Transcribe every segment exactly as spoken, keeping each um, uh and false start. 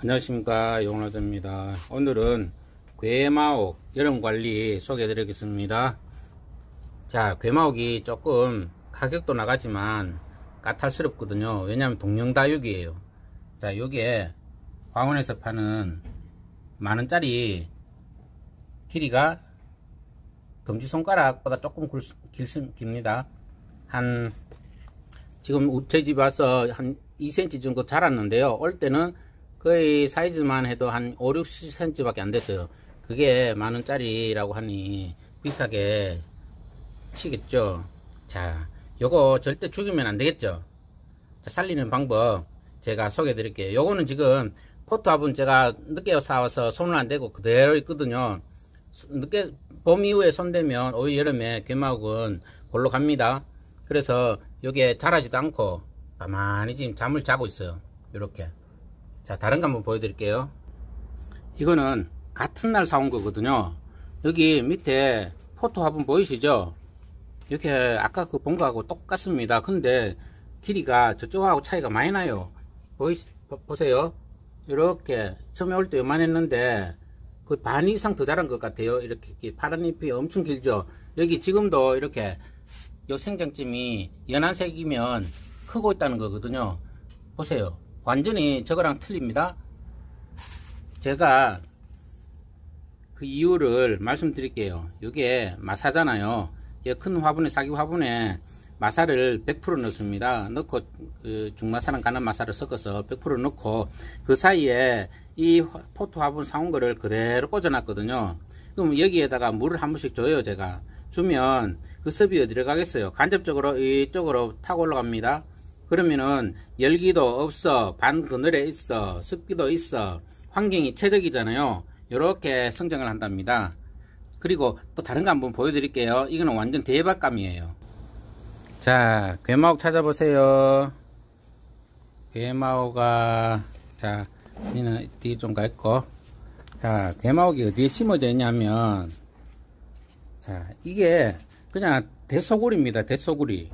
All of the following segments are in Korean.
안녕하십니까, 용라자입니다. 오늘은 괴마옥 여름관리 소개해 드리겠습니다. 자, 괴마옥이 조금 가격도 나가지만 까탈스럽거든요. 왜냐하면 동령다육이에요. 자, 요게 광원에서 파는 만원짜리 길이가 검지손가락보다 조금 길습니다. 한 지금 저희 집에 와서 한 이 센티미터 정도 자랐는데요. 올 때는 거의 사이즈만 해도 한 오, 육 센티미터 밖에 안 됐어요. 그게 만원짜리라고 하니 비싸게 치겠죠. 자, 요거 절대 죽이면 안 되겠죠. 자, 살리는 방법 제가 소개해 드릴게요. 요거는 지금 포토합은 제가 늦게 사와서 손을 안 대고 그대로 있거든요. 늦게 봄 이후에 손대면 올 여름에 괴마옥은 골로 갑니다. 그래서 요게 자라지도 않고 가만히 지금 잠을 자고 있어요. 요렇게. 자, 다른 거 한번 보여드릴게요. 이거는 같은 날 사온 거거든요. 여기 밑에 포토 화분 보이시죠? 이렇게 아까 그 본 거하고 똑같습니다. 근데 길이가 저쪽하고 차이가 많이 나요. 보이, 보세요. 이렇게 처음에 올 때 요만했는데 거의 반 이상 더 자란 것 같아요. 이렇게 파란 잎이 엄청 길죠. 여기 지금도 이렇게 요 생장점이 연한색이면 크고 있다는 거거든요. 보세요. 완전히 저거랑 틀립니다. 제가 그 이유를 말씀드릴게요. 이게 마사잖아요. 큰 화분에, 사기 화분에 마사를 백 퍼센트 넣습니다. 넣고 그 중마사랑 간한 마사를 섞어서 백 퍼센트 넣고 그 사이에 이 포토 화분 사온 거를 그대로 꽂아놨거든요. 그럼 여기에다가 물을 한 번씩 줘요. 제가 주면 그 습이 어디로 가겠어요? 간접적으로 이쪽으로 타고 올라갑니다. 그러면은 열기도 없어, 반 그늘에 있어, 습기도 있어, 환경이 최적이잖아요. 이렇게 성장을 한답니다. 그리고 또 다른 거 한번 보여드릴게요. 이거는 완전 대박감이에요. 자, 괴마옥 찾아보세요. 괴마옥아, 자, 얘는 뒤에 좀 가 있고, 자, 괴마옥이 어디에 심어져 있냐면, 자, 이게 그냥 대소굴입니다. 대소굴이.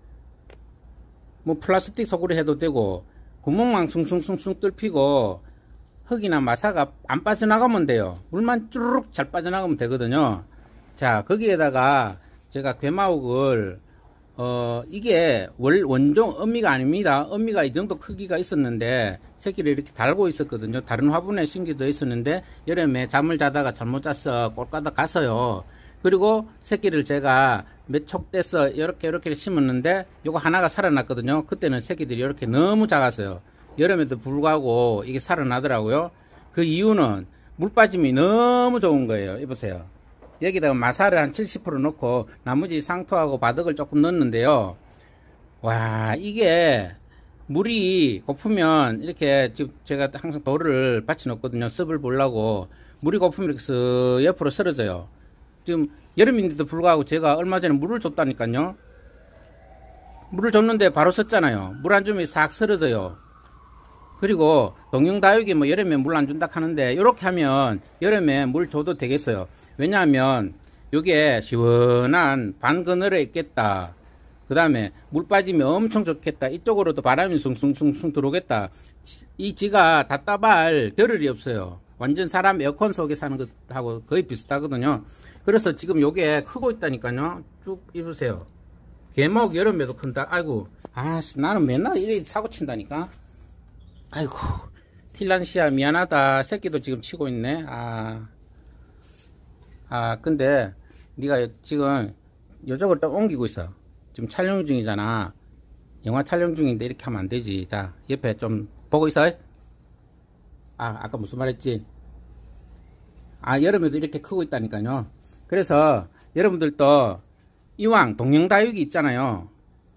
뭐 플라스틱 소굴이 해도 되고 구멍만 숭숭숭숭 뚫히고 흙이나 마사가 안 빠져나가면 돼요. 물만 쭈르륵 잘 빠져나가면 되거든요. 자, 거기에다가 제가 괴마옥을 어 이게 월, 원종 어미가 아닙니다. 어미가 이 정도 크기가 있었는데 새끼를 이렇게 달고 있었거든요. 다른 화분에 심겨져 있었는데 여름에 잠을 자다가 잘못 자서 꼴까다 갔어요. 그리고 새끼를 제가 몇 촉 떼서 이렇게 이렇게 심었는데 요거 하나가 살아났거든요. 그때는 새끼들이 이렇게 너무 작았어요. 여름에도 불구하고 이게 살아나더라고요. 그 이유는 물 빠짐이 너무 좋은 거예요. 이보세요. 여기다가 마사를 한 칠십 퍼센트 넣고 나머지 상토하고 바닥을 조금 넣었는데요. 와, 이게 물이 고프면 이렇게 지금 제가 항상 돌을 받쳐 놓거든요. 습을 보려고. 물이 고프면 이렇게 쓱 옆으로 쓰러져요. 지금 여름인데도 불구하고 제가 얼마 전에 물을 줬다니까요. 물을 줬는데 바로 썼잖아요. 물 안 주면 싹 쓰러져요. 그리고 동령다육이 뭐 여름에 물 안 준다 하는데 이렇게 하면 여름에 물 줘도 되겠어요. 왜냐하면 이게 시원한 반그늘에 있겠다. 그 다음에 물 빠지면 엄청 좋겠다. 이쪽으로도 바람이 숭숭숭숭 들어오겠다. 이 지가 답답할 겨를이 없어요. 완전 사람 에어컨 속에 사는 것하고 거의 비슷하거든요. 그래서 지금 요게 크고 있다니까요. 쭉 입으세요. 괴마옥 여름에도 큰다. 아이고, 아씨, 나는 맨날 이래 사고 친다니까. 아이고, 틸란시아 미안하다. 새끼도 지금 치고 있네. 아, 아, 근데 네가 지금 요쪽으로 또 옮기고 있어. 지금 촬영 중이잖아. 영화 촬영 중인데 이렇게 하면 안 되지. 자, 옆에 좀 보고 있어. 아, 아까 무슨 말 했지? 아, 여름에도 이렇게 크고 있다니까요. 그래서 여러분들도 이왕 동령다육이 있잖아요.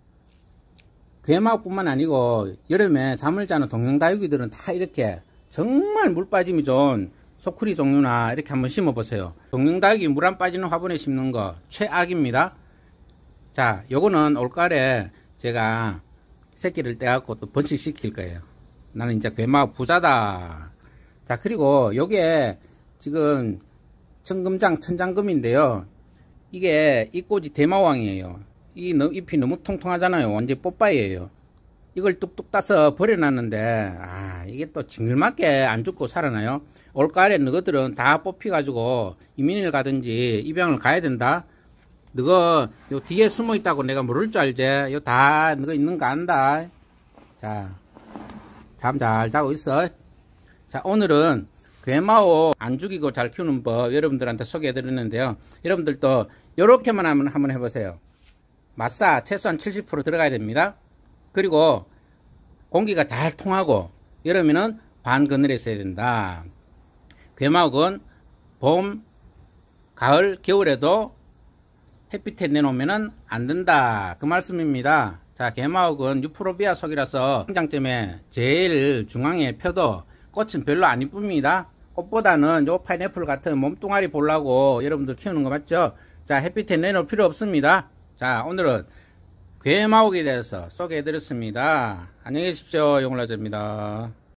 괴마옥뿐만 아니고 여름에 잠을 자는 동령다육이들은 다 이렇게 정말 물 빠짐이 좋은 소쿠리 종류나 이렇게 한번 심어보세요. 동령다육이 물 안 빠지는 화분에 심는 거 최악입니다. 자, 요거는 올가을에 제가 새끼를 떼갖고 또 번식시킬 거예요. 나는 이제 괴마옥 부자다. 자, 그리고 요게 지금 청금장 천장금인데요. 이게 이 꽃이 대마왕이에요. 이 잎이 너무 통통하잖아요. 완전 뽀빠이예요. 이걸 뚝뚝 따서 버려놨는데, 아, 이게 또 징글맞게 안 죽고 살아나요? 올가을에 너희들은 다 뽑혀가지고 이민을 가든지 입양을 가야 된다? 너가 요 뒤에 숨어 있다고 내가 모를 줄 알지? 요 다 너가 있는 거 안다. 자, 잠 잘 자고 있어. 자, 오늘은 괴마오 안 죽이고 잘 키우는 법 여러분들한테 소개해 드렸는데요. 여러분들도 요렇게만 하면 한번 해보세요. 마사 최소한 칠십 퍼센트 들어가야 됩니다. 그리고 공기가 잘 통하고 이러면은 반 그늘에 있어야 된다. 괴마옥은 봄, 가을, 겨울에도 햇빛에 내놓으면 안 된다. 그 말씀입니다. 자, 괴마옥은 유프로비아 속이라서 성장점에 제일 중앙에 펴도 꽃은 별로 안 이쁩니다. 꽃보다는 요 파인애플 같은 몸뚱아리 보려고 여러분들 키우는 거 맞죠? 자, 햇빛에 내놓을 필요 없습니다. 자, 오늘은 괴마옥에 대해서 소개해 드렸습니다. 안녕히 계십시오. 용라제입니다.